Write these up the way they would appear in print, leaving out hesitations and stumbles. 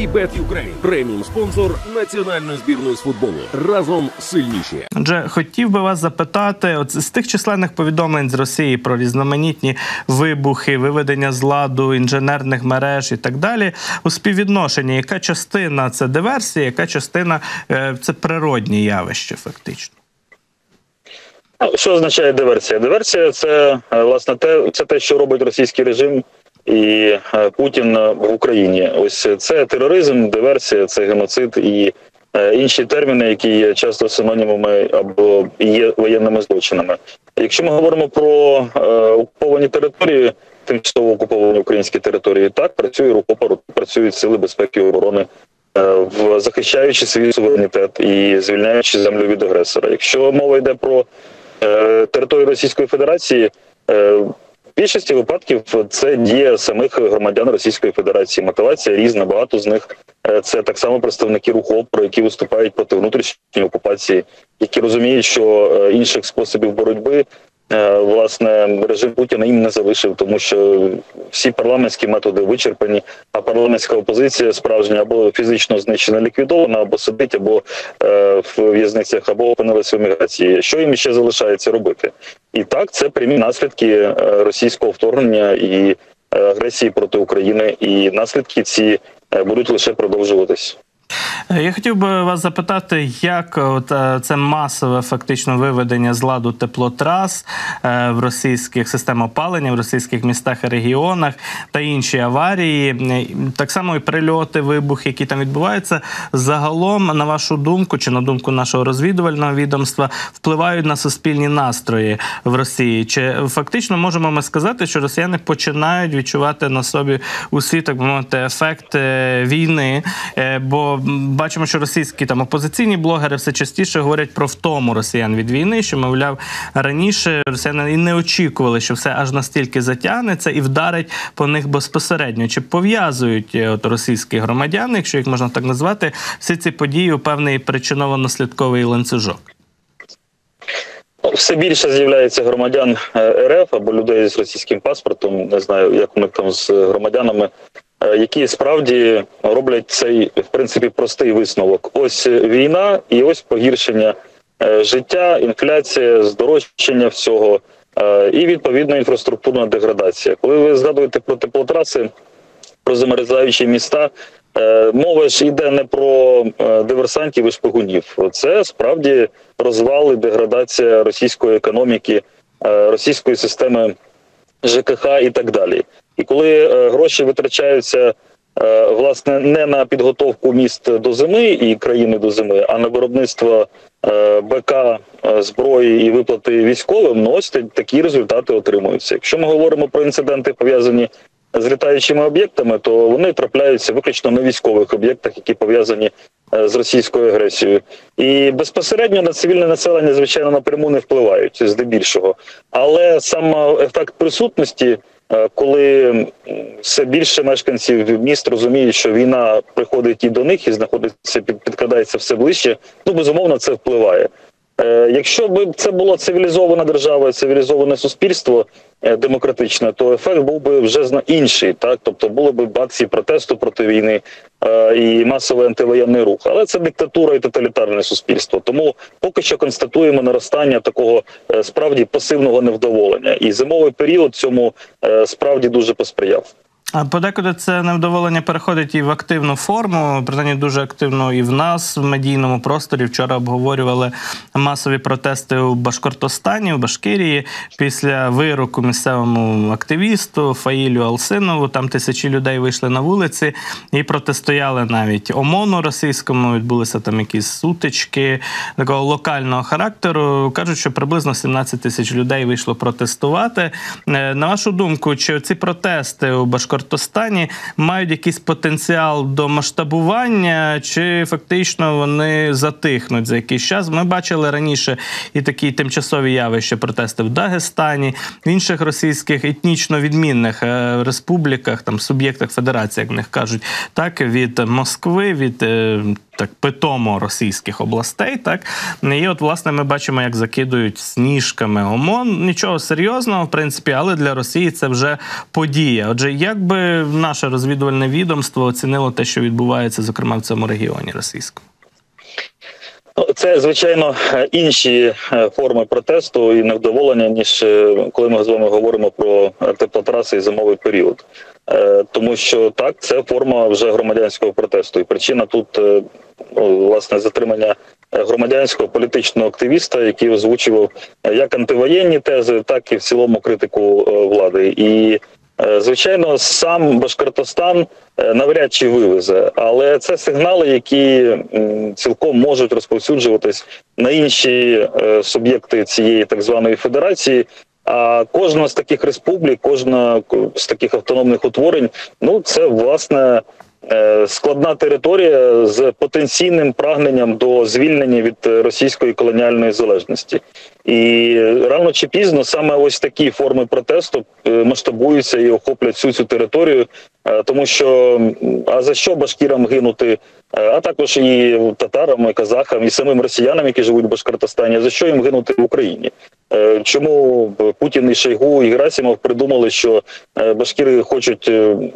Bet Ukraine – преміум-спонсор національної збірної з футболу. Разом сильніші. Отже, хотів би вас запитати, от з тих численних повідомлень з Росії про різноманітні вибухи, виведення з ладу інженерних мереж і так далі, у співвідношенні, яка частина – це диверсія, яка частина – це природні явища фактично? Що означає диверсія? Диверсія – це, власне, те, що робить російський режим і Путін в Україні. Ось це тероризм, диверсія, це геноцид і інші терміни, які є часто синонімами або є воєнними злочинами. Якщо ми говоримо про окуповані території, тимчасово окуповані українські території, так, працює рукопор, працюють сили безпеки і оборони, захищаючи свій суверенітет і звільняючи землю від агресора. Якщо мова йде про територію Російської Федерації, в більшості випадків це дія самих громадян Російської Федерації. Мотивація різна, багато з них це так само представники руху опору, які виступають проти внутрішньої окупації, які розуміють, що інших способів боротьби власне режим Путіна їм не залишив, тому що всі парламентські методи вичерпані, а парламентська опозиція справжня або фізично знищена, ліквідована, або сидить, або в в'язницях, або опинилася в еміграції. Що їм ще залишається робити? І так, це прямі наслідки російського вторгнення і агресії проти України, і наслідки ці будуть лише продовжуватись. Я хотів би вас запитати, як це масове фактично виведення з ладу теплотрас в російських системах опалення, в російських містах і регіонах та інші аварії, так само і прильоти, вибухи, які там відбуваються, загалом, на вашу думку, чи на думку нашого розвідувального відомства, впливають на суспільні настрої в Росії? Чи фактично можемо ми сказати, що росіяни починають відчувати на собі усі, так би мовити, ефект війни, бо бачимо, що російські опозиційні блогери все частіше говорять про втому росіян від війни, що, мовляв, раніше росіяни і не очікували, що все аж настільки затягнеться і вдарить по них безпосередньо. Чи пов'язують російські громадяни, якщо їх можна так назвати, всі ці події у певний причинно-наслідковий ланцюжок? Все більше з'являється громадян РФ або людей з російським паспортом, не знаю, як у них там з громадянами, які справді роблять цей, в принципі, простий висновок. Ось війна і ось погіршення життя, інфляція, здорожчання всього і, відповідно, інфраструктурна деградація. Коли ви згадуєте про теплотраси, про замерзаючі міста, мова ж йде не про диверсантів і шпигунів. Це справді розвал і деградація російської економіки, російської системи ЖКХ і так далі. І коли гроші витрачаються, власне, не на підготовку міст до зими і країни до зими, а на виробництво БК, зброї і виплати військовим, ось такі результати отримуються. Якщо ми говоримо про інциденти, пов'язані з літаючими об'єктами, то вони трапляються виключно на військових об'єктах, які пов'язані з російською агресією. І безпосередньо на цивільне населення, звичайно, напряму не впливають, здебільшого. Але сам ефект присутності, коли все більше мешканців міст розуміють, що війна приходить і до них, і знаходиться, підкрадається все ближче, безумовно, це впливає. Якщо б це була цивілізована держава, цивілізоване суспільство демократичне, то ефект був би вже інший, так? Тобто були б акції протесту проти війни і масовий антивоєнний рух. Але це диктатура і тоталітарне суспільство. Тому поки що констатуємо наростання такого справді пасивного невдоволення. І зимовий період цьому справді дуже посприяв. А подекуди це невдоволення переходить і в активну форму, принаймні дуже активно і в нас, в медійному просторі. Вчора обговорювали масові протести у Башкортостані, у Башкирії, після вироку місцевому активісту Фаїлю Алсинову. Там тисячі людей вийшли на вулиці і протистояли навіть ОМОНу російському, відбулися там якісь сутички такого локального характеру. Кажуть, що приблизно 17 тисяч людей вийшло протестувати. На вашу думку, чи ці протести у Башкортостані мають якийсь потенціал до масштабування, чи фактично вони затихнуть за якийсь час? Ми бачили раніше і такі тимчасові явища, протести в Дагестані, в інших російських етнічно відмінних республіках, там, суб'єктах федерації, як в них кажуть, так, від Москви, від так питомо російських областей, так, і от, власне, ми бачимо, як закидують сніжками ОМОН. Нічого серйозного, в принципі, але для Росії це вже подія. Отже, як би наше розвідувальне відомство оцінило те, що відбувається, зокрема, в цьому регіоні російському? Це, звичайно, інші форми протесту і невдоволення, ніж коли ми з вами говоримо про теплотраси і зимовий період. Тому що, так, це форма вже громадянського протесту. І причина тут, власне, затримання громадянського політичного активіста, який озвучував як антивоєнні тези, так і в цілому критику влади. І, звичайно, сам Башкортостан навряд чи вивезе, але це сигнали, які цілком можуть розповсюджуватись на інші суб'єкти цієї так званої федерації. А кожна з таких республік, кожна з таких автономних утворень, ну, це, власне, складна територія з потенційним прагненням до звільнення від російської колоніальної залежності. І рано чи пізно саме ось такі форми протесту масштабуються і охоплять всю цю територію, тому що, а за що башкірам гинути, а також і татарам, і казахам, і самим росіянам, які живуть в Башкортостані, а за що їм гинути в Україні? Чому Путін і Шойгу і Герасимов придумали, що башкіри хочуть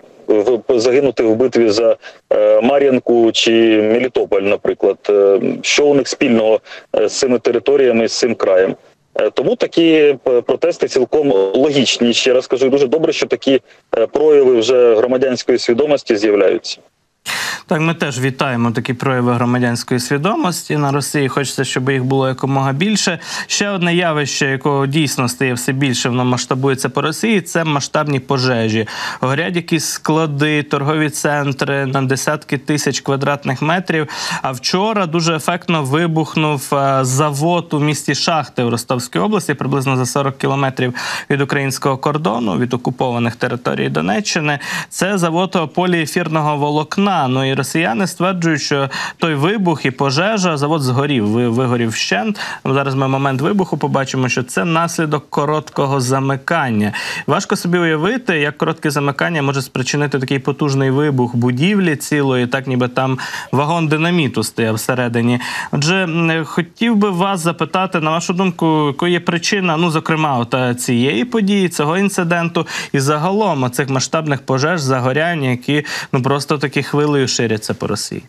загинути в битві за Мар'їнку чи Мелітополь, наприклад? Що у них спільного з цими територіями, з цим краєм? Тому такі протести цілком логічні. Ще раз кажу, дуже добре, що такі прояви вже громадянської свідомості з'являються. Так, ми теж вітаємо такі прояви громадянської свідомості на Росії. Хочеться, щоб їх було якомога більше. Ще одне явище, якого дійсно стає все більше, воно масштабується по Росії, це масштабні пожежі. Горять якісь склади, торгові центри на десятки тисяч квадратних метрів. А вчора дуже ефектно вибухнув завод у місті Шахти в Ростовській області, приблизно за 40 кілометрів від українського кордону, від окупованих територій Донеччини. Це завод поліефірного волокна. Ну і росіяни стверджують, що той вибух і пожежа, завод згорів, вигорів вщент. Зараз ми момент вибуху побачимо, що це наслідок короткого замикання. Важко собі уявити, як коротке замикання може спричинити такий потужний вибух будівлі цілої, так ніби там вагон динаміту стояв всередині. Отже, хотів би вас запитати, на вашу думку, якою є причина, ну, зокрема, цієї події, цього інциденту і загалом цих масштабних пожеж, загорянь, які, ну, просто такі хвилею ширяться по Росії?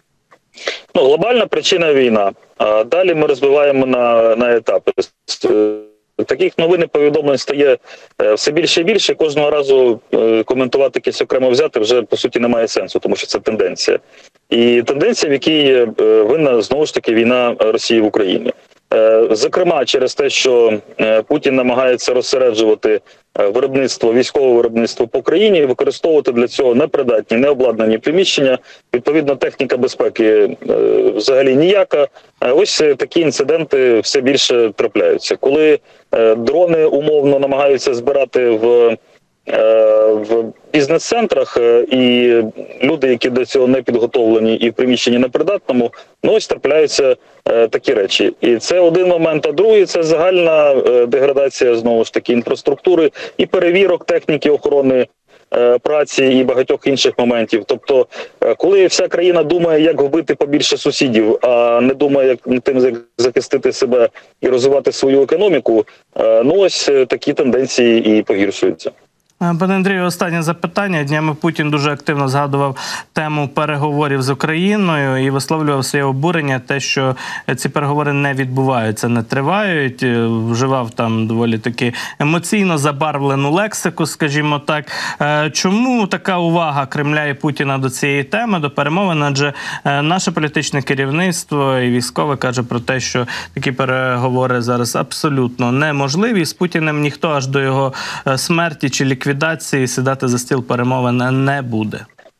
Ну, глобальна причина – війна. А далі ми розбиваємо на етапи. Таких новин і повідомлень стає все більше і більше. Кожного разу коментувати якесь окремо взяти вже, по суті, немає сенсу, тому що це тенденція. І тенденція, в якій винна, знову ж таки, війна Росії в Україні. Зокрема, через те, що Путін намагається розсереджувати виробництво, військове виробництво по країні і використовувати для цього непридатні, необладнані приміщення. Відповідно, техніка безпеки взагалі ніяка. Ось такі інциденти все більше трапляються. Коли дрони умовно намагаються збирати в бізнес-центрах, і люди, які до цього не підготовлені і в приміщенні непридатному, ну ось трапляються такі речі. І це один момент, а другий – це загальна деградація, знову ж таки, інфраструктури і перевірок техніки охорони праці і багатьох інших моментів. Тобто, коли вся країна думає, як вбити побільше сусідів, а не думає, як тим захистити себе і розвивати свою економіку, ну ось такі тенденції і погіршуються. Пане Андрію, останнє запитання. Днями Путін дуже активно згадував тему переговорів з Україною і висловлював своє обурення, те, що ці переговори не відбуваються, не тривають. Вживав там доволі таки емоційно забарвлену лексику, скажімо так. Чому така увага Кремля і Путіна до цієї теми, до перемовин? Адже наше політичне керівництво і військове каже про те, що такі переговори зараз абсолютно неможливі. З Путіним ніхто аж до його смерті чи ліквідації сідати за стіл перемовин не буде.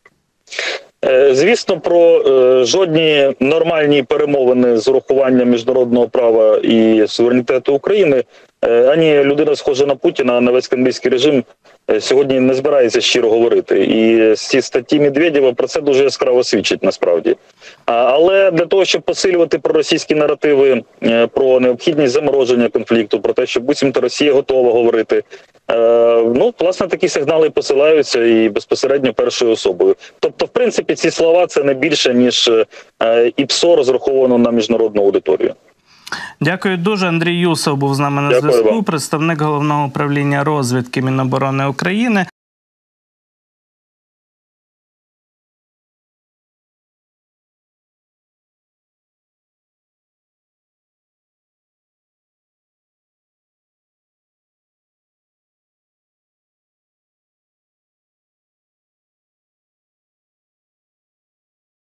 Звісно, про жодні нормальні перемовини з урахуванням міжнародного права і суверенітету України ані людина, схожа на Путіна, на весь кремлівський режим, сьогодні не збирається щиро говорити. І ці статті Медведєва про це дуже яскраво свідчать насправді. Але для того, щоб посилювати проросійські наративи про необхідність замороження конфлікту, про те, що буцімто Росія готова говорити, власне, такі сигнали посилаються і безпосередньо першою особою. Тобто, в принципі, ці слова – це не більше, ніж ІПСО, розраховано на міжнародну аудиторію. Дякую дуже. Андрій Юсов був з нами на зв'язку, представник Головного управління розвідки Міноборони України.